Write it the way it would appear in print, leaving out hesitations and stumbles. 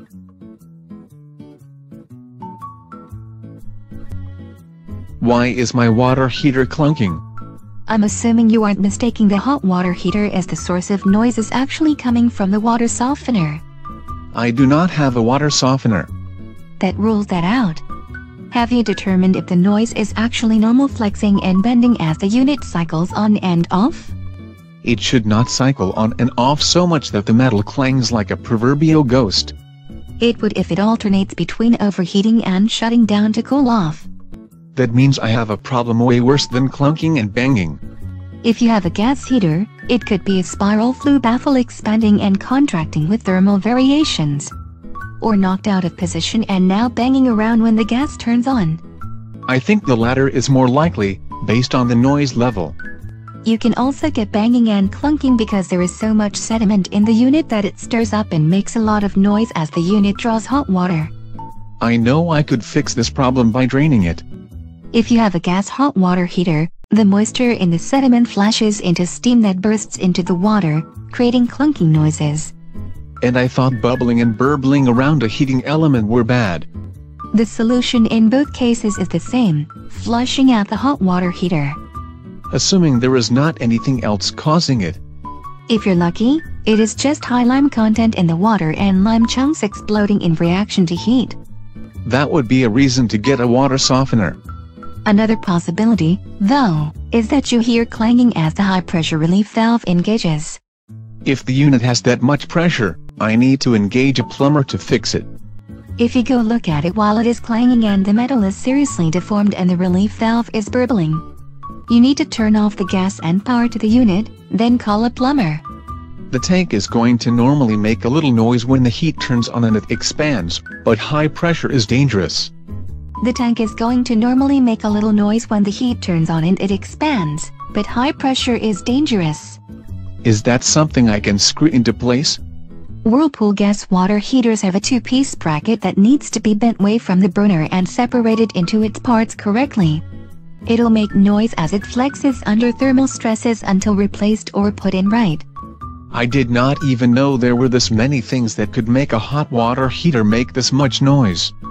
Why is my water heater clunking? I'm assuming you aren't mistaking the hot water heater as the source of noise is actually coming from the water softener. I do not have a water softener. That rules that out. Have you determined if the noise is actually normal flexing and bending as the unit cycles on and off? It should not cycle on and off so much that the metal clangs like a proverbial ghost. It would if it alternates between overheating and shutting down to cool off. That means I have a problem way worse than clunking and banging. If you have a gas heater, it could be a spiral flue baffle expanding and contracting with thermal variations. Or knocked out of position and now banging around when the gas turns on. I think the latter is more likely, based on the noise level. You can also get banging and clunking because there is so much sediment in the unit that it stirs up and makes a lot of noise as the unit draws hot water. I know I could fix this problem by draining it. If you have a gas hot water heater, the moisture in the sediment flashes into steam that bursts into the water, creating clunking noises. And I thought bubbling and burbling around a heating element were bad. The solution in both cases is the same, flushing out the hot water heater. Assuming there is not anything else causing it. If you're lucky, it is just high lime content in the water and lime chunks exploding in reaction to heat. That would be a reason to get a water softener. Another possibility, though, is that you hear clanging as the high-pressure relief valve engages. If the unit has that much pressure, I need to engage a plumber to fix it. If you go look at it while it is clanging and the metal is seriously deformed and the relief valve is burbling, you need to turn off the gas and power to the unit, then call a plumber. The tank is going to normally make a little noise when the heat turns on and it expands, but high pressure is dangerous. The tank is going to normally make a little noise when the heat turns on and it expands, but high pressure is dangerous. Is that something I can screw into place? Whirlpool gas water heaters have a two-piece bracket that needs to be bent away from the burner and separated into its parts correctly. It'll make noise as it flexes under thermal stresses until replaced or put in right. I did not even know there were this many things that could make a hot water heater make this much noise.